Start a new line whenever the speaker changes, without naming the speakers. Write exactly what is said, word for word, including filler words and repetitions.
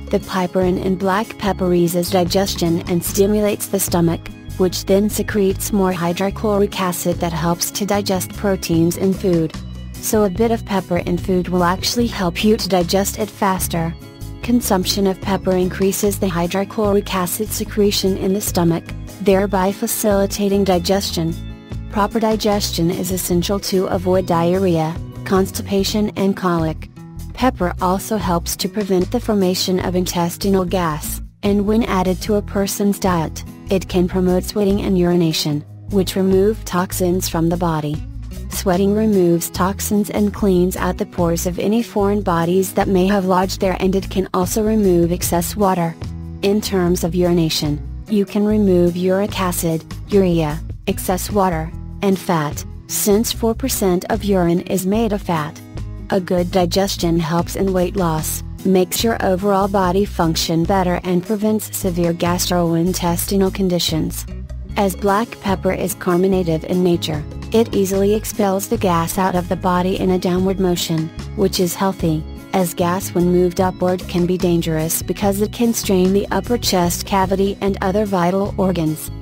The piperine in black pepper eases digestion and stimulates the stomach, which then secretes more hydrochloric acid that helps to digest proteins in food. So a bit of pepper in food will actually help you to digest it faster. Consumption of pepper increases the hydrochloric acid secretion in the stomach, thereby facilitating digestion. Proper digestion is essential to avoid diarrhea, constipation and colic. Pepper also helps to prevent the formation of intestinal gas, and when added to a person's diet, it can promote sweating and urination, which remove toxins from the body. Sweating removes toxins and cleans out the pores of any foreign bodies that may have lodged there, and it can also remove excess water. In terms of urination, you can remove uric acid, urea, excess water, and fat, since four percent of urine is made of fat. A good digestion helps in weight loss, makes your overall body function better, and prevents severe gastrointestinal conditions. As black pepper is carminitive in nature, it easily expels the gas out of the body in a downward motion, which is healthy, as gas when moved upward can be dangerous because it can strain the upper chest cavity and other vital organs.